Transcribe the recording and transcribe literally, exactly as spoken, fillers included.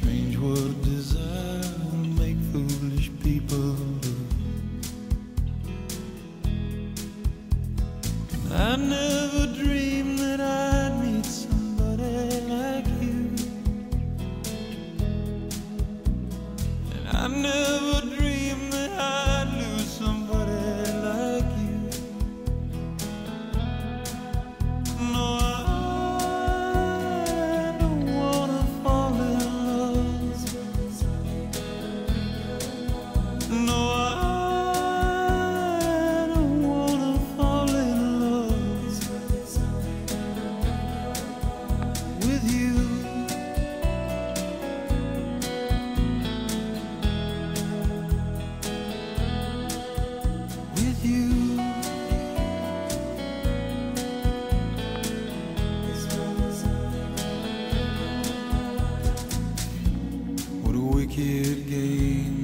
Strange what desire will make foolish people do. I never dreamed that I'd meet somebody like you, and I never dreamed that I'd lose somebody like you. No, I don't wanna fall in love. No, I don't wanna fall in love with you. With you. What a wicked game